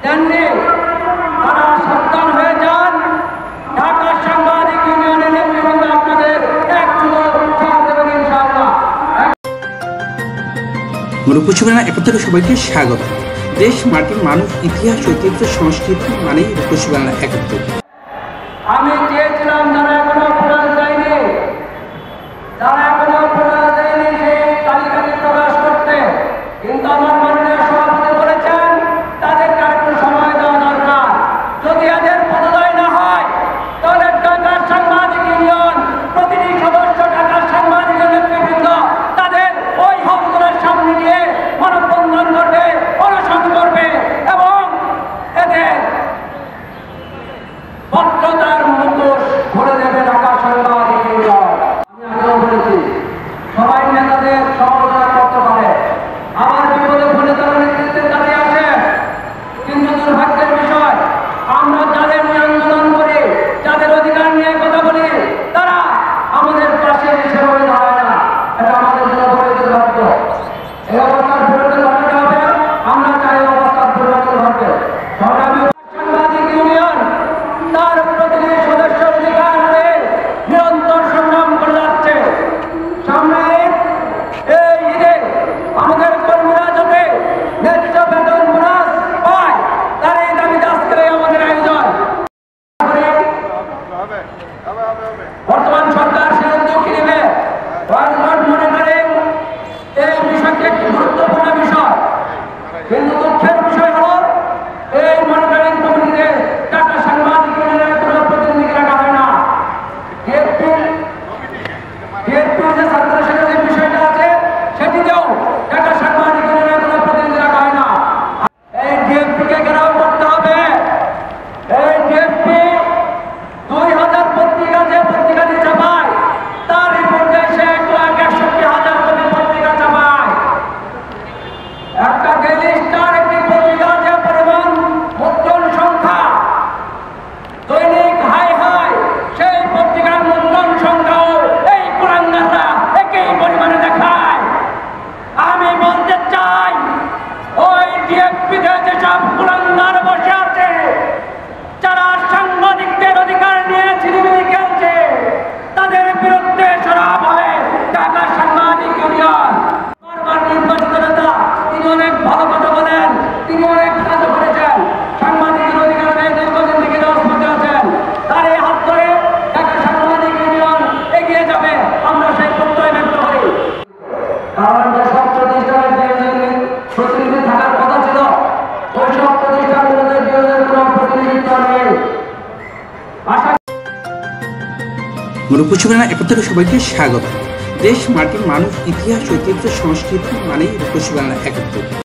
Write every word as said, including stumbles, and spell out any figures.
দেননি, তারা সাবধান হয়ে যান। ঢাকা সাংবাদিক ইউনিয়নের নেতৃবৃন্দ আপনাদের এক চুলো ছাড় দেবেন ইনশাআল্লাহ। রূপসী বাংলা একাত্তরে সবাইকে স্বাগত। দেশ, মাটি, মানুষ, ইতিহাস, ঐতিহ্য, সংস্কৃতি মানেই রূপসী বাংলা একাত্তর। আমি চেয়েছিলাম যারা এখনো প্রকাশ দেয়নি, যারা এখনো প্রকাশ দেয়নি সেই তালিকাটি প্রকাশ করতে, কিন্তু আমার মাননীয় সভাপতি বলেছেন তাদেরকে একটু সময় দেওয়া দরকার। যদি এদের পদোদয় না হয় তাহলে ঢাকার সাংবাদিক ইউনিয়ন প্রতিটি সদস্য, ঢাকার সাংবাদিক নেতৃবৃন্দ তাদের ওই হাউসগুলোর সামনে গিয়ে মানববন্ধন করবে, অনশন করবে এবং এদের ভদ্রতার মুখোশ খুলে দেবে ঢাকা সাংবাদিক ইউনিয়ন। আমি আগেও বলেছি সবাই নেতাদের সমালোচনা করতে পারে, আবার বিপদে পড়লে তারা নেতৃত্বের কাছে আসে, কিন্তু দুর্ভাগ্যের বিষয় আমরা যাদের নিয়ে আন্দোলন করি, যাদের অধিকার নিয়ে কথা বলি, তারা আমাদের পাশে সেভাবে দাঁড়ায় না। এটা আমাদের জন্য বড় দুর্ভাগ্য। এই অবস্থার পরিবর্তন ঘটাতে হবে। আমরা চাই অবস্থার পরিবর্তন ঘটবে। সংগ্রামী সাংবাদিক ইউনিয়ন তার প্রতিটি সদস্যের অধিকার হারে নিরন্তর সংগ্রাম করে যাচ্ছে। সামনে এই ঈদে আমাদের কর্মীরা যাতে ন্যায্য বেতন বোনাস পায়, তার এই দাবিতে আজকের আমাদের আয়োজন। বর্তমান সরকার সে উদ্যোগ নেবে, মনে করেন এই বিষয়টি একটি গুরুত্বপূর্ণ বিষয়, কিন্তু দুঃখের বিষয় হল এই মনিটরিং কমিটিতে ঢাকা সাংবাদিক ইউনিয়নের কোনো প্রতিনিধিকে রাখা হয় না। ডিএফপির ডিএফপির যে ছাত্র সংসদের বিষয়টা আছে সেটিতেও ঢাকা সাংবাদিক ইউনিয়নের কোনো প্রতিনিধি রাখা হয় না। এই ডিএফপিকে ঘেরাও করতে হবে। এই ডিএফপি দুই হাজার পত্রিকা যে পত্রিকাটি ছাপায় তার রিপোর্টে সে এক লাখ একষট্টি হাজার কপি পত্রিকা ছাপায়। একটা ডেইলি স্টার একটি পত্রিকা যে পরিমাণ মুদ্রণ সংখ্যা দৈনিক হাই হাই, সেই পত্রিকার মুদ্রণ সংখ্যাও এই কুলাঙ্গাররা একই পরিমাণে দেখায়। আমি বলতে চাই ওই ডিএফপিতে যেসব কুলাঙ্গার বসে আছে, যারা সাংবাদিকদের অধিকার নিয়ে ছিনিমিনি খেলছে, তাদের বিরুদ্ধে সরব হবে ঢাকা সাংবাদিক ইউনিয়ন। বারবার নির্বাচিত নেতা, তিনি অনেক ভালো কথা বলেন, তিনি অনেক কাজও করেছেন, সাংবাদিকের অধিকার নিয়ে দীর্ঘদিন থেকে রাজপথে আছেন। তার এই হাত ধরে ঢাকা সাংবাদিক ইউনিয়ন এগিয়ে যাবে, আমরা সেই প্রত্যয় ব্যক্ত করি। কারণ যেসব প্রতিষ্ঠানের ডিএনএর প্রতিনিধি থাকার কথা ছিল, ওই সব প্রতিষ্ঠানগুলোতে ডিএনএর কোনো প্রতিনিধিত্ব নেই। আশা রূপসী বাংলা একাত্তরে সবাইকে স্বাগত। দেশ, মাটি, মানুষ, ইতিহাস, ঐতিহ্য, সংস্কৃতি মানেই রূপসী বাংলা একাত্তর।